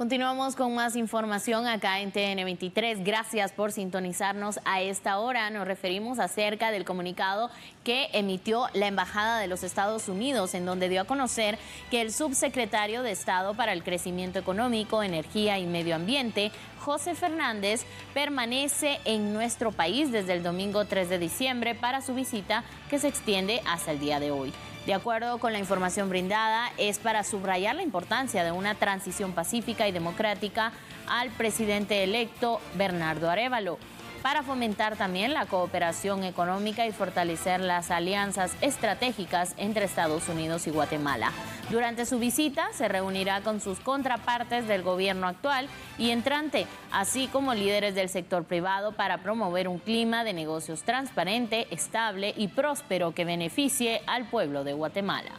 Continuamos con más información acá en TN23. Gracias por sintonizarnos a esta hora. Nos referimos acerca del comunicado que emitió la Embajada de los Estados Unidos, en donde dio a conocer que el subsecretario de Estado para el Crecimiento Económico, Energía y Medio Ambiente, José Fernández, permanece en nuestro país desde el domingo 3 de diciembre para su visita que se extiende hasta el día de hoy. De acuerdo con la información brindada, es para subrayar la importancia de una transición pacífica y democrática al presidente electo Bernardo Arévalo, para fomentar también la cooperación económica y fortalecer las alianzas estratégicas entre Estados Unidos y Guatemala. Durante su visita se reunirá con sus contrapartes del gobierno actual y entrante, así como líderes del sector privado, para promover un clima de negocios transparente, estable y próspero que beneficie al pueblo de Guatemala.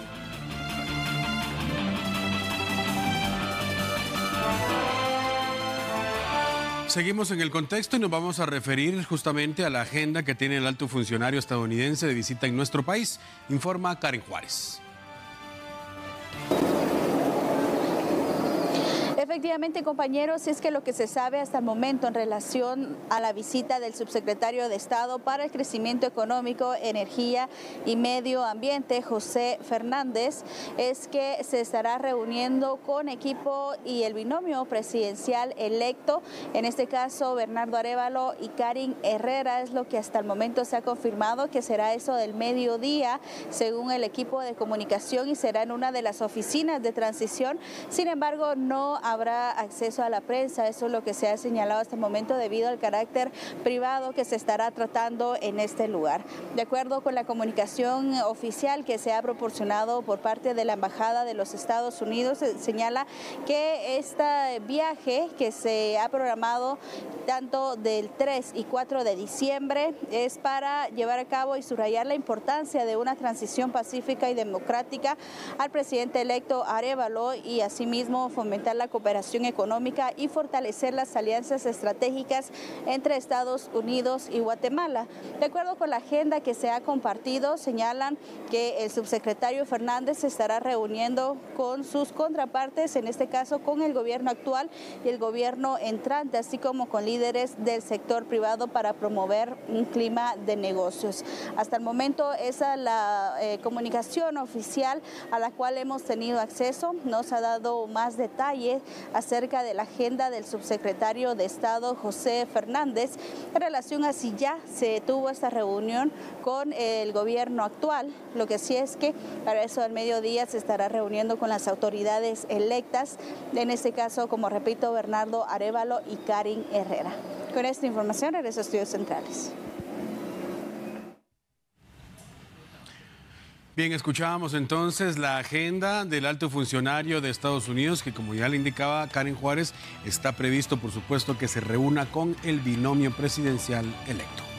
Seguimos en el contexto y nos vamos a referir justamente a la agenda que tiene el alto funcionario estadounidense de visita en nuestro país, informa Karen Juárez. Efectivamente, compañeros, es que lo que se sabe hasta el momento en relación a la visita del subsecretario de Estado para el Crecimiento Económico, Energía y Medio Ambiente, José Fernández, es que se estará reuniendo con equipo y el binomio presidencial electo, en este caso Bernardo Arévalo y Karin Herrera. Es lo que hasta el momento se ha confirmado, que será eso del mediodía, según el equipo de comunicación, y será en una de las oficinas de transición. Sin embargo, no habrá acceso a la prensa. Eso es lo que se ha señalado hasta el momento debido al carácter privado que se estará tratando en este lugar. De acuerdo con la comunicación oficial que se ha proporcionado por parte de la Embajada de los Estados Unidos, se señala que este viaje que se ha programado tanto del 3 y 4 de diciembre es para llevar a cabo y subrayar la importancia de una transición pacífica y democrática al presidente electo Arévalo, y asimismo fomentar la cooperación económica y fortalecer las alianzas estratégicas entre Estados Unidos y Guatemala. De acuerdo con la agenda que se ha compartido, señalan que el subsecretario Fernández se estará reuniendo con sus contrapartes, en este caso con el gobierno actual y el gobierno entrante, así como con líderes del sector privado, para promover un clima de negocios. Hasta el momento esa es la comunicación oficial a la cual hemos tenido acceso. Nos ha dado más detalles acerca de la agenda del subsecretario de Estado José Fernández en relación a si ya se tuvo esta reunión con el gobierno actual. Lo que sí es que para eso al mediodía se estará reuniendo con las autoridades electas, en este caso, como repito, Bernardo Arévalo y Karin Herrera. Con esta información regreso a Estudios Centrales. Bien, escuchábamos entonces la agenda del alto funcionario de Estados Unidos, que, como ya le indicaba Karen Juárez, está previsto, por supuesto, que se reúna con el binomio presidencial electo.